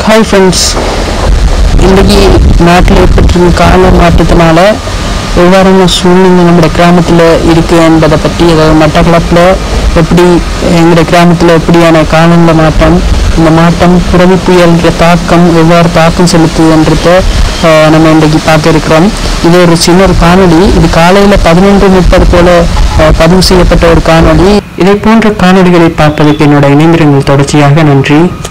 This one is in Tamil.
ஹாய் ஃப்ரெண்ட்ஸ், இன்றைக்கி நாட்டில் ஏற்பட்டிருக்கும் கால மாற்றத்தினால எவ்வாறான சூழ்நிலை நம்முடைய கிராமத்தில் இருக்குது என்பதை பற்றி, அதாவது மட்டக்களப்பில் எப்படி எங்களுடைய கிராமத்தில் எப்படியான காலநிலை மாற்றம், இந்த மாற்றம் புரவி புயல்கிற தாக்கம் எவ்வாறு தாக்கம் செலுத்துதுன்றதை நம்ம இன்றைக்கு பார்க்க இருக்கிறோம். இது ஒரு சின்ன ஒரு காணொலி. இது காலையில் 11:30 போல் பதிவு செய்யப்பட்ட ஒரு காணொலி. இதை போன்ற காணொலிகளை பார்ப்பதற்கு என்னோட இணைந்திருங்கள். தொடர்ச்சியாக நன்றி.